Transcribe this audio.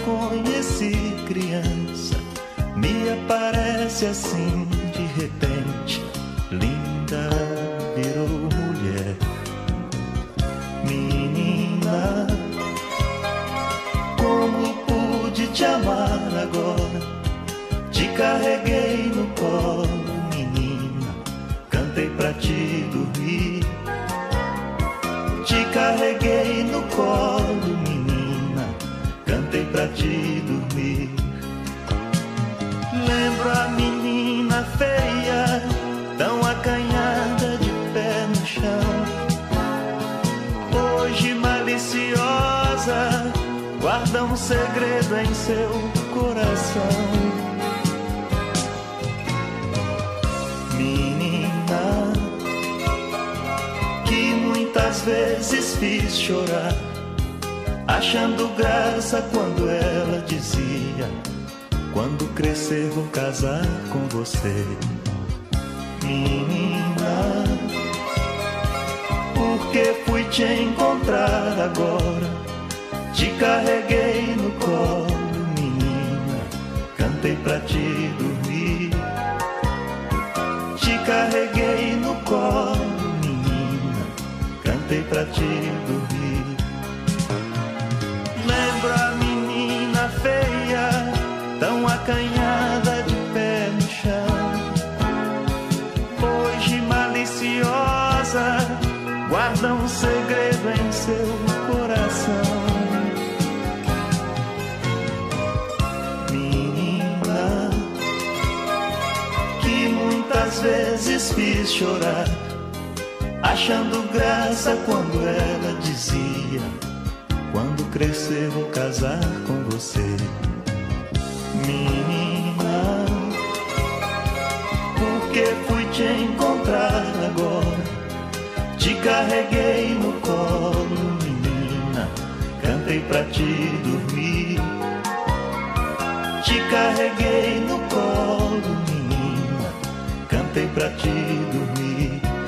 conheci criança, me aparece assim de repente, linda virou mulher. Menina, como pude te amar agora? Te carreguei no colo, menina, cantei pra te dormir. Te carreguei no colo, menina, cantei pra te dormir. Lembro a menina feia, tão acanhada de pé no chão. Hoje maliciosa, guarda um segredo em seu coração. Menina, que muitas vezes fiz chorar, achando graça quando ela dizia: quando crescer vou casar com você. Menina, porque fui te encontrar agora, te carreguei no colo, menina, cantei pra te dormir. Te carreguei no colo, menina, cantei pra te dormir. Lembro a menina feia, tão acanhada de pé no chão. Hoje maliciosa, guarda um segredo em seu coração. Menina, que muitas vezes fiz chorar, achando graça quando ela dizia: quando crescer vou casar com você. Menina, porque fui te encontrar agora, te carreguei no colo, menina, cantei pra te dormir. Te carreguei no colo, menina, cantei pra te dormir.